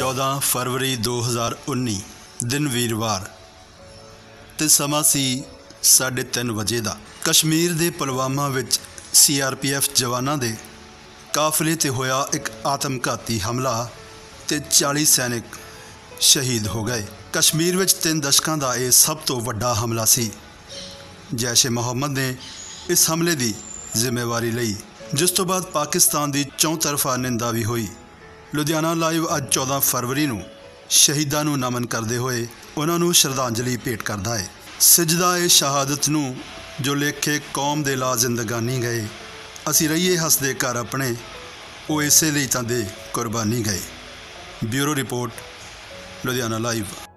14 फरवरी 2019 दिन वीरवार ते समा सी 3:30 वजे दा कश्मीर दे पुलवामा विच CRPF जवानां दे काफले ते होया एक आत्मघाती हमला ते 40 सैनिक शहीद हो गए। कश्मीर विच 3 दशकां दा यह सब तो वड्डा हमला सी। जैश ए मोहम्मद ने इस हमले की जिम्मेवारी लई, जिस तो बाद पाकिस्तान की चौतरफा निंदा भी हुई। लुधियाना लाइव अज 14 फरवरी नूं शहीदां नूं नमन करते हुए उन्हां नूं श्रद्धांजलि भेंट करदा है। सिजदा ए शहादत नूं जो लेखे कौम दे ला जिंदगानी गए, असी रहीए हसदे घर अपने, वो इसे लई तां दे कुर्बानी गए। Bureau report, Ludhiana live.